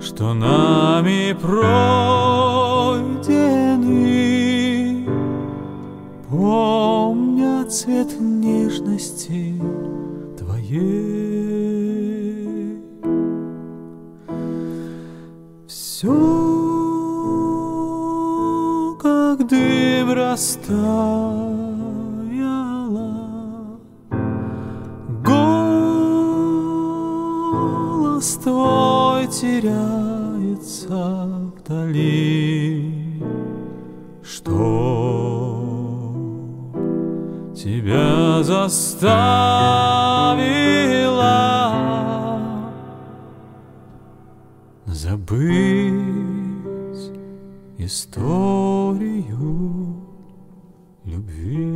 что нами пройдены, помня цвет нежности Твоей. Все, как дым, растаяло, голос Твой теряется вдали. Что Тебя заставило забыть историю любви?